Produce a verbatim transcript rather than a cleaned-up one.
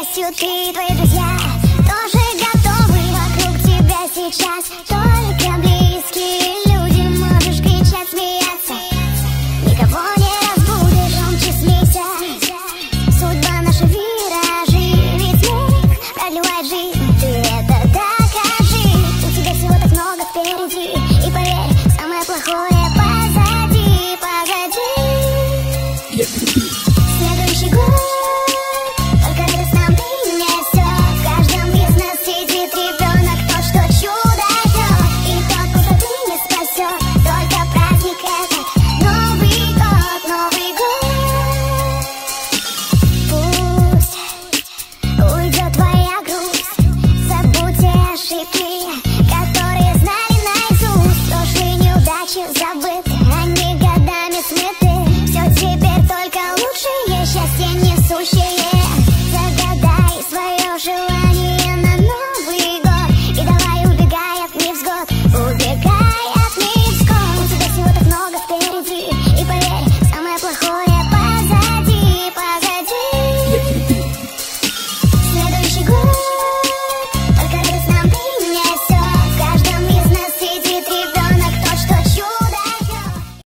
счастью ты и твои друзья тоже готовы вокруг тебя сейчас. Только близкие люди, можешь кричать, смеяться, никого не разбудишь, громче смейся. Судьба наша виражи, ведь смех продлевает жизнь. Ты это докажи, у тебя всего так много впереди. И поверь, самое плохое позади, позади. Следующий год только радость нам принесет. В каждом из нас сидит ребенок, тот, что чудо ждет. И тот, куда ты не спасет, только праздник этот, Новый год, Новый год. Пусть уйдет твоя грусть, забудь те ошибки, которые знали наизусть. Прошлые неудачи забыть.